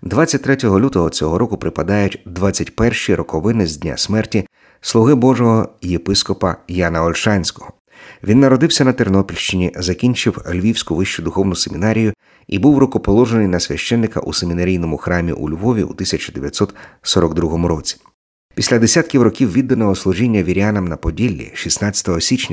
23 лютого цього року припадають 21-ші роковини з дня смерті слуги Божого єпископа Яна Ольшанського. Він народився на Тернопільщині, закінчив Львівську вищу духовну семінарію і був рукоположений на священника у семінарійному храмі у Львові у 1942 році. Після десятків років відданого служіння вірянам на Поділлі 16 січня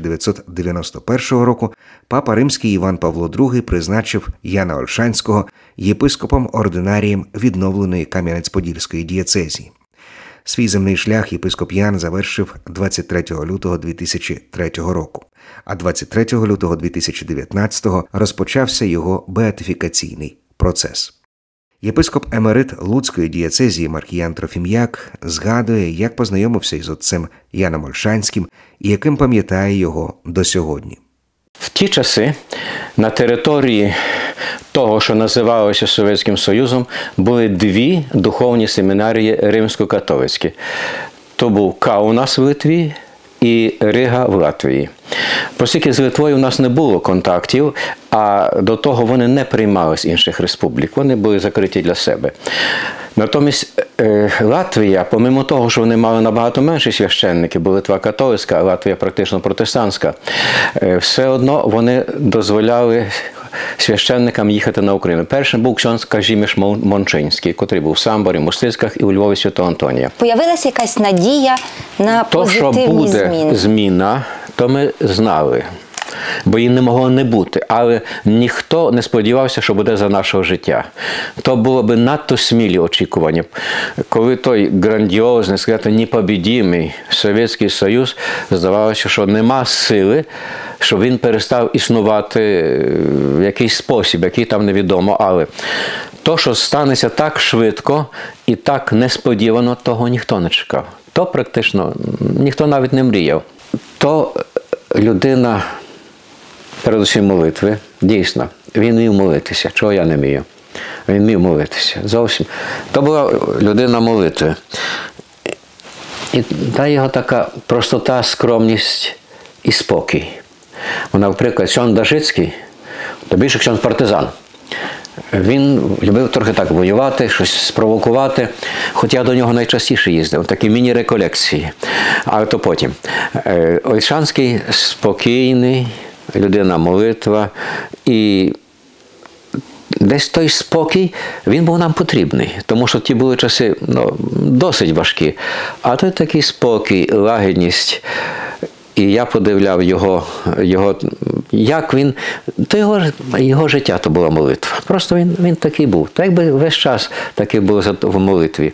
1991 року папа Римський Іван Павло II призначив Яна Ольшанського єпископом-ординарієм відновленої Кам'янець-Подільської дієцезії. Свій земний шлях єпископ Ян завершив 23 лютого 2003 року, а 23 лютого 2019 розпочався його беатифікаційний процес. Єпископ-емерит Луцької дієцезії Маркіян Трофім'як згадує, як познайомився із отцем Яном Ольшанським і яким пам'ятає його до сьогодні. В ті часи на території того, що називалося Совєтським Союзом, були дві духовні семінарії римсько-католицькі. То був Каунас в Литві і Рига в Латвії. Оскільки з Литвою в нас не було контактів, а до того вони не приймали з інших республік, вони були закриті для себе. Натомість Латвія, помимо того, що вони мали набагато менші священники, бо Литва католицька, а Латвія практично протестантська, все одно вони дозволяли священникам їхати на Україну. Першим був ксьондз Казіміш Мончинський, котрий був в Самборі, Мостицьках і у Львові Святого Антонія. Появилася якась надія на позитивні зміни? То, що буде зміна, то ми знали, бо її не могло не бути. Але ніхто не сподівався, що буде за нашого життя. То було б надто смілі очікування. Коли той грандіозний, сказати, непобідімий Совєтський Союз, здавалося, що нема сили, щоб він перестав існувати в якийсь спосіб, який там невідомо. Але то, що станеться так швидко і так несподівано, того ніхто не чекав. То практично ніхто навіть не мріяв. То людина, передусім молитви, дійсно, він вмів молитися. Чого я не вмію? Він вмів молитися. Зовсім. То була людина молитви. І та його така простота, скромність і спокій. Вона, наприклад, ксьондз Дашицький, то більше ксьондз партизан. Він любив трохи так воювати, щось спровокувати, хоча я до нього найчастіше їздив, такі міні-реколекції. Але то потім. Ольшанський спокійний, людина молитва, і десь той спокій, він був нам потрібний, тому що ті були часи досить важкі. А той такий спокій, лагідність. І я подивляв як він, то його життя то була молитва. Просто він такий був. Так якби весь час такий був в молитві.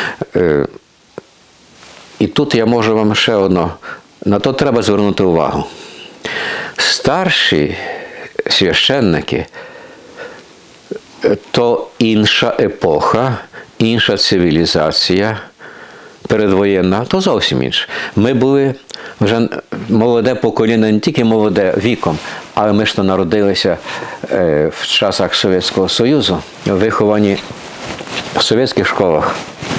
І тут я можу вам ще одно, на то треба звернути увагу. Старші священники – то інша епоха, інша цивілізація, передвоєнна, то зовсім інше. Ми були вже молоде покоління, не тільки молоде віком, але ми ж то народилися в часах Совєтського Союзу, виховані в совєтських школах.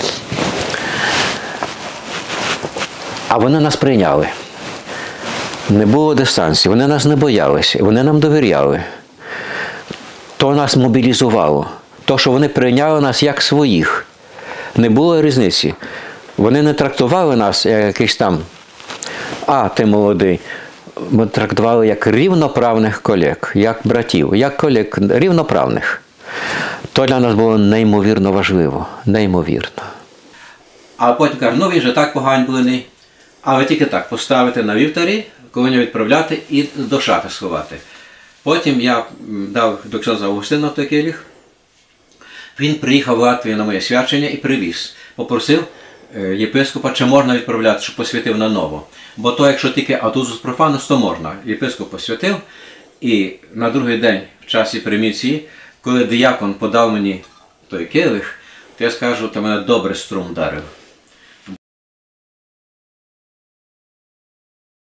А вони нас прийняли. Не було дистанції, вони нас не боялися, вони нам довіряли. То нас мобілізувало. То, що вони прийняли нас як своїх. Не було різниці. Вони не трактували нас як якийсь там, ти молодий. Ми трактували як рівноправних колег, як братів, як колег рівноправних. То для нас було неймовірно важливо, неймовірно. А потім кажуть, він же так поганьблений, але тільки так поставити на вівтарі, коли відправляти і до шафи сховати. Потім я дав до ксьондза Августина той келих. Він приїхав в Латвію на моє свячення і привіз. Попросив єпископа, чи можна відправляти, щоб посвятив на ново. Бо то, якщо тільки атузус профанус, то можна. Єпископ посвятив, і на другий день в часі приміції, коли диякон подав мені той келих, то я скажу, то мене добре струм вдарив.